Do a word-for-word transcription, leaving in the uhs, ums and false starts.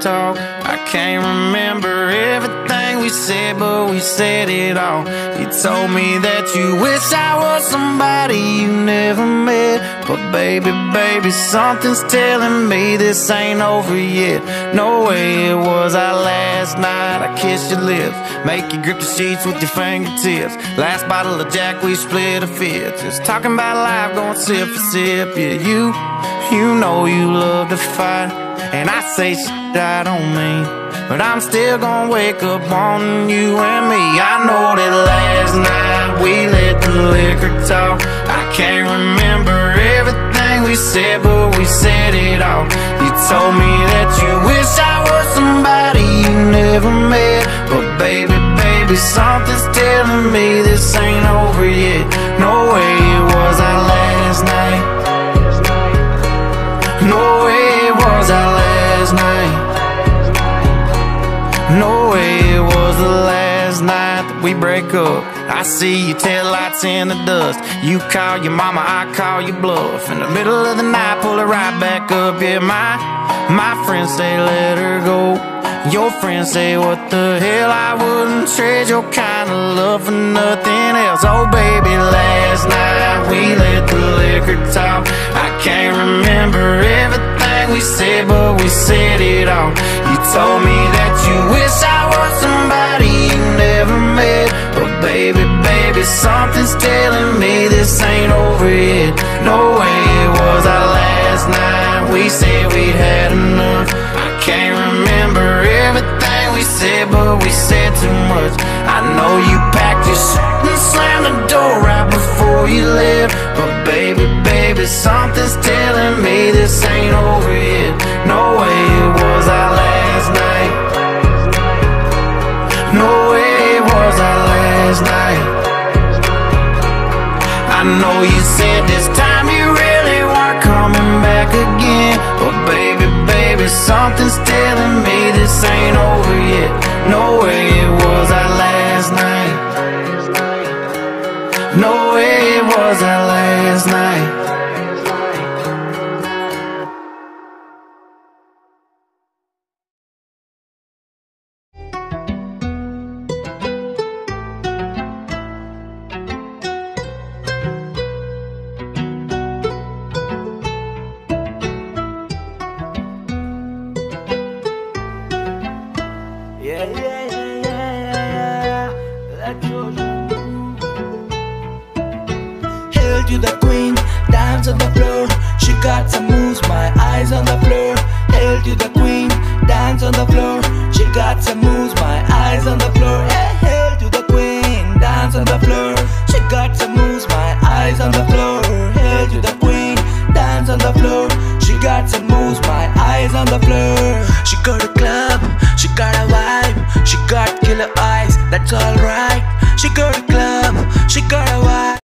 talk. I can't remember everything we said, but we said it all. You told me that you wish I was somebody you never met, but baby, baby, something's telling me this ain't over yet. No way, it was our last night. I kissed your lips, make you grip the sheets with your fingertips. Last bottle of Jack, we split a fifth. Just talking about life, going sip for sip. Yeah, you, you know you love to fight, and I say shit I don't mean, but I'm still gonna wake up on you and me. I know that last night we let the liquor talk. I can't remember everything we said, but we said it all. You told me that you wish I was somebody you never met, but baby, baby, something's telling me this ain't over yet. No way, it was our last night. No way, it was our last night. No way, it was the last night that we break up. I see your taillights in the dust. You call your mama, I call your bluff. In the middle of the night, pull her right back up. Yeah, my, my friends say let her go. Your friends say what the hell, I wouldn't trade your kind of love for nothing else. Oh baby, last night we let the liquor talk. I can't remember everything we said, but we said it all. You told me that you wish I was somebody you never met, but baby, baby, something's telling me this ain't over yet. No way, it was our last night. We said we'd had enough. I can't remember everything we said, but we said too much. I know you packed your shit and slammed the door right before you left, but baby, baby, something's telling me this ain't over yet. No way, it was our last night. No way, it was our last night. I know you said this time you really weren't coming back again, but baby, baby, something's telling me this ain't over yet. No way, it was our last night. No way, it was our last night. Yeah, yeah, yeah, yeah, yeah. Let go. Hail to the queen, dance on the floor. She got some moves, my eyes on the floor. Hail to the queen, dance on the floor. She got some moves, my eyes on the floor. Hey, hail to the queen, dance on the floor. She got some moves, my eyes on the floor. Hail to the queen, dance on the floor. She got some moves, my eyes on the floor. She got a club, she got a vibe, she got killer eyes, that's alright. She got a club, she got a vibe.